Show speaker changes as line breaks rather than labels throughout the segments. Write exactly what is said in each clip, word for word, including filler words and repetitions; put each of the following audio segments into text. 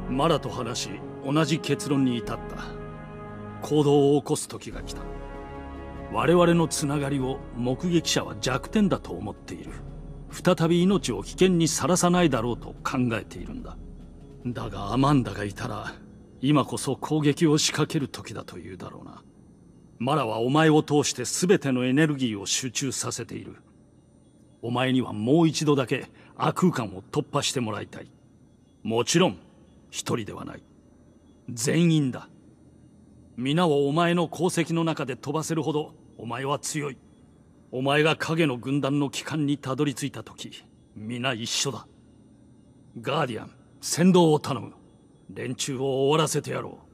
マラと話し、同じ結論に至った。行動を起こす時が来た。我々のつながりを目撃者は弱点だと思っている。再び命を危険にさらさないだろうと考えているんだ。だがアマンダがいたら、今こそ攻撃を仕掛ける時だというだろうな。マラはお前を通して全てのエネルギーを集中させている。お前にはもう一度だけ亜空間を突破してもらいたい。もちろん一人ではない。全員だ。皆をお前の功績の中で飛ばせるほどお前は強い。お前が影の軍団の旗艦にたどり着いた時、皆一緒だ。ガーディアン、先導を頼む。連中を終わらせてやろ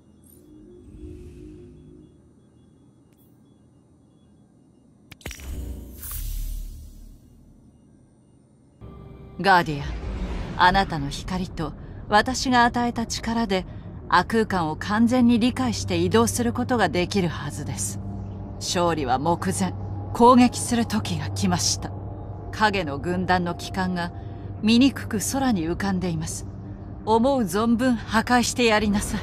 う。ガーディアン、あなたの光と私が与えた力で亜空間を完全に理解して移動することができるはずです。勝利は目前。攻撃する時が来ました。影の軍団の旗艦が醜く空に浮かんでいます。思う存分破壊してやりなさい。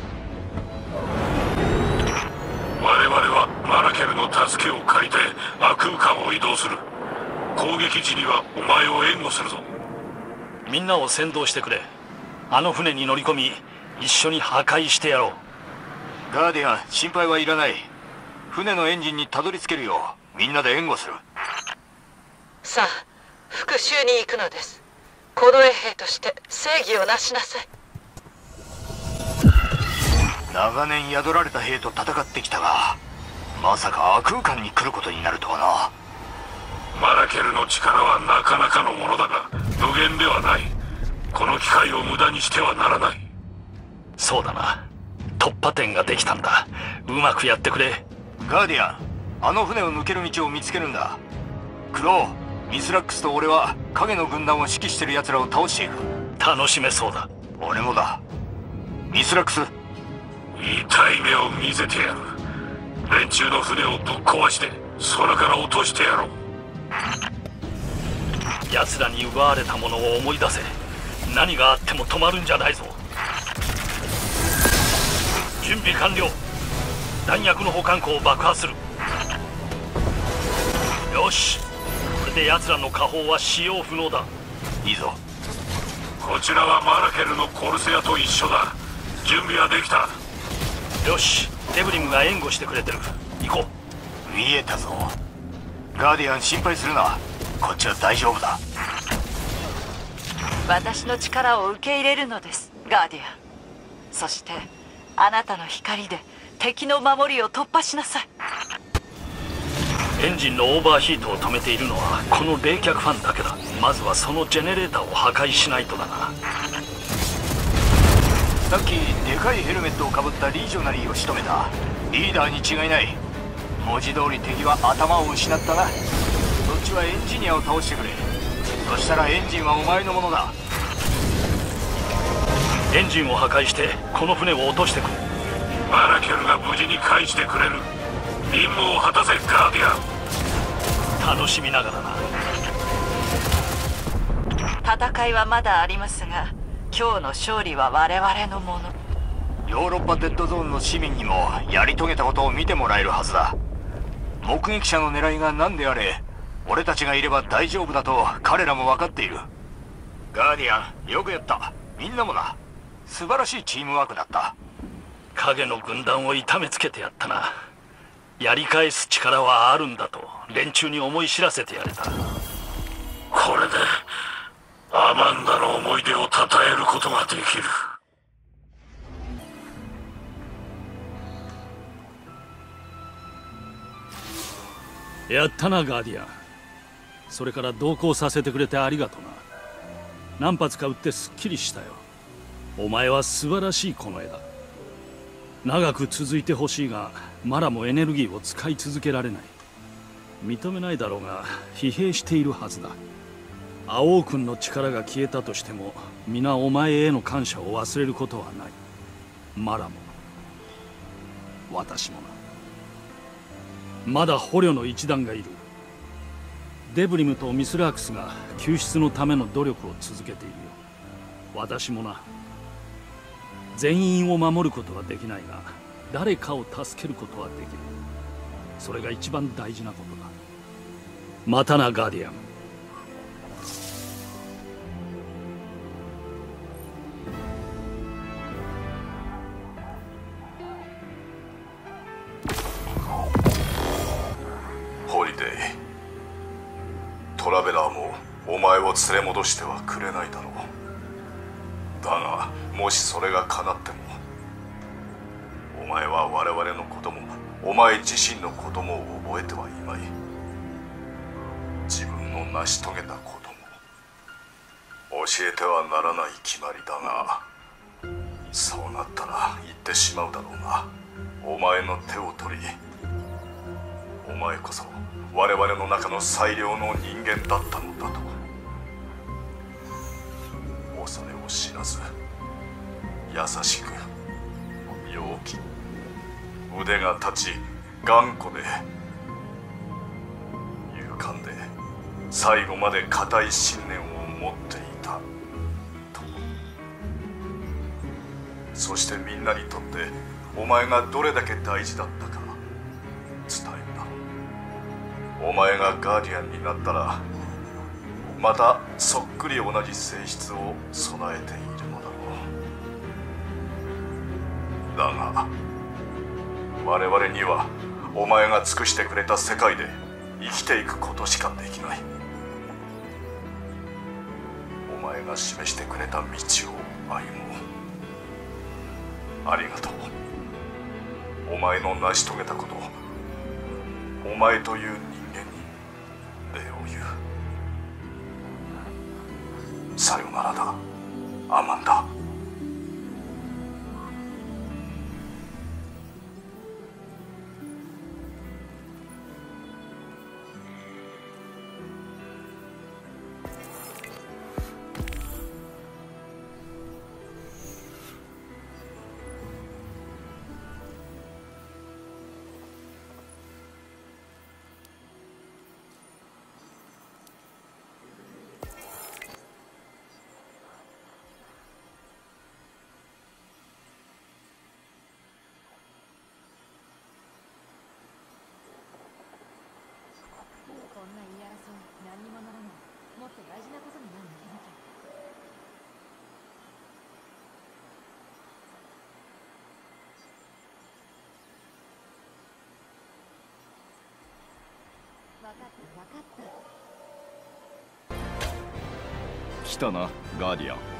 我々はマラケルの助けを借りて亜空間を移動する。攻撃時にはお前を援護するぞ。
みんなを先導してくれ。あの船に乗り込み、一緒に破壊してやろう。
ガーディアン、心配はいらない。船のエンジンにたどり着けるようみんなで援護する。
さあ、復讐に行くのです。近衛兵として正義をなしなさい。
長年宿られた兵と戦ってきたが、まさか亜空間に来ることになるとはな。
マラケルの力はなかなかのものだが無限ではない。この機会を無駄にしてはならない。
そうだな。突破点ができたんだ。うまくやってくれ。
ガーディアン、あの船を抜ける道を見つけるんだ。クロウ、ミスラックスと俺は影の軍団を指揮してる奴らを倒していく。
楽しめそうだ。
俺もだ。ミスラックス、
痛い目を見せてやる。連中の船をぶっ壊して空から落としてやろう。
奴らに奪われたものを思い出せ。何があっても止まるんじゃないぞ。準備完了。弾薬の保管庫を爆破する。よし、これで奴らの火砲は使用不能だ。
いいぞ。
こちらはマラケルのコルセアと一緒だ。準備はできた。
よし、デブリムが援護してくれてる。行こ
う。見えたぞ。ガーディアン、心配するな。こっちは大丈夫だ。
私の力を受け入れるのです、ガーディアン。そしてあなたの光で敵の守りを突破しなさい。
エンジンのオーバーヒートを止めているのはこの冷却ファンだけだ。まずはそのジェネレーターを破壊しないとだな。
さっきでかいヘルメットをかぶったリージョナリーを仕留めた。リーダーに違いない。文字通り敵は頭を失ったな。そっちはエンジニアを倒してくれ。そしたらエンジンはお前のものだ。
エンジンを破壊してこの船を落としてくれ。
マラケルが無事に返してくれる。任務を果たせ、ガーディア
ン。楽しみながらな。
戦いはまだありますが、今日の勝利は我々のもの。
ヨーロッパデッドゾーンの市民にもやり遂げたことを見てもらえるはずだ。目撃者の狙いが何であれ、俺たちがいれば大丈夫だと彼らも分かっている。ガーディアン、よくやった。みんなもな。素晴らしいチームワークだった。
影の軍団を痛めつけてやったな。やり返す力はあるんだと連中に思い知らせてやれた。
これでアマンダの思い出を称えることができる。
やったな、ガーディアン。それから同行させてくれてありがとな。何発か撃ってすっきりしたよ。お前は素晴らしい近衛だ。長く続いてほしいが、マラもエネルギーを使い続けられない。認めないだろうが疲弊しているはずだ。青尾君の力が消えたとしても皆お前への感謝を忘れることはない。マラも私もな。まだ捕虜の一団がいる。デブリムとミスラークスが救出のための努力を続けているよ。私もな。 全員を守ることはできないが、誰かを助けることはできる。それが一番大事なことだ。またな、ガーディアン。
ホリデイ、トラベラーもお前を連れ戻してはくれないだろう。だがもしそれが叶っても、お前は我々のこともお前自身のことも覚えてはいまい。自分の成し遂げたことも教えてはならない決まりだが、そうなったら言ってしまうだろうな。お前の手を取り、お前こそ我々の中の最良の人間だったのだと。恐れを知らず、優しく、陽気、腕が立ち頑固で勇敢で、最後まで固い信念を持っていたと。そしてみんなにとってお前がどれだけ大事だったか伝えた。お前がガーディアンになったら、またそっくり同じ性質を備えているのだろう。だが我々にはお前が尽くしてくれた世界で生きていくことしかできない。お前が示してくれた道を歩もう。ありがとう。お前の成し遂げたこと、お前という人間に礼を言う。さよならだ、アマンダ。
こんな言い争い何にもならない。もっと大事なことに目を向けなきゃ。分かった分かった。
来たな、ガーディアン。